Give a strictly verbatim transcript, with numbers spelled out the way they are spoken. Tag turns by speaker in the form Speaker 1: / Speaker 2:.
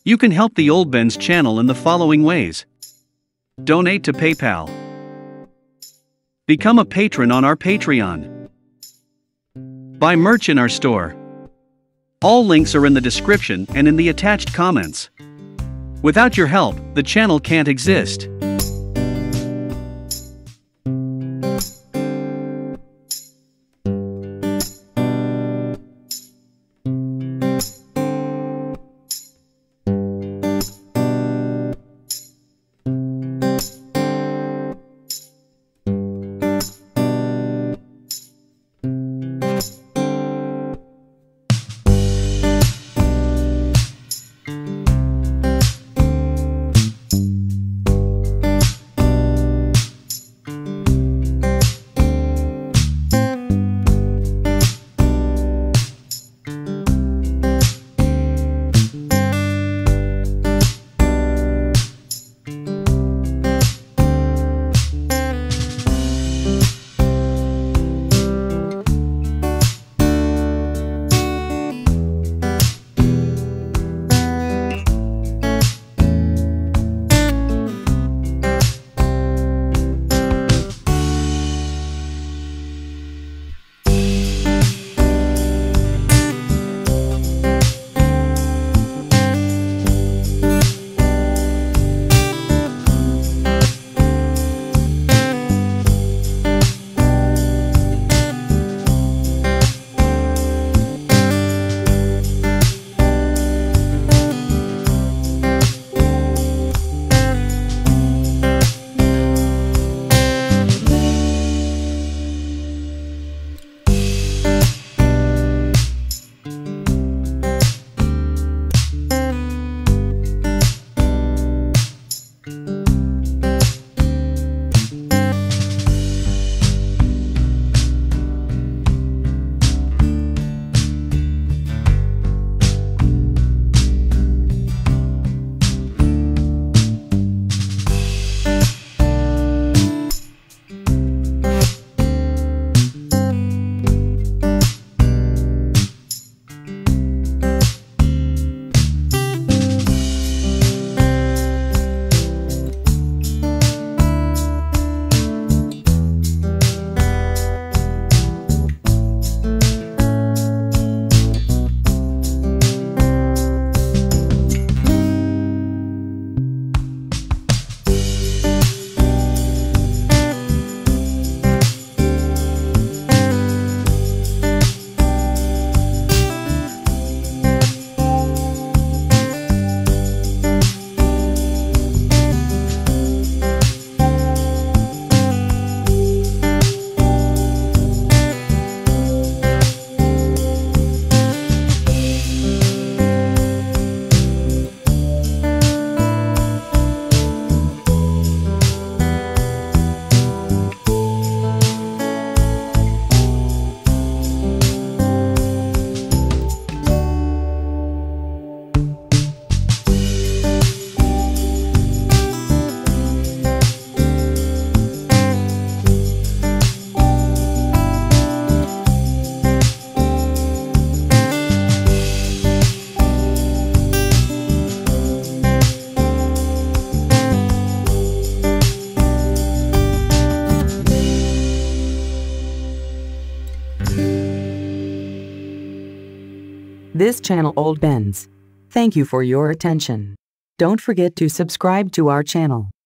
Speaker 1: You can help the OldBenz channel in the following ways. Donate to PayPal. Become a patron on our Patreon. Buy merch in our store. All links are in the description and in the attached comments. Without your help, the channel can't exist.
Speaker 2: This channel OldBenz. Thank you for your attention. Don't forget to subscribe to our channel.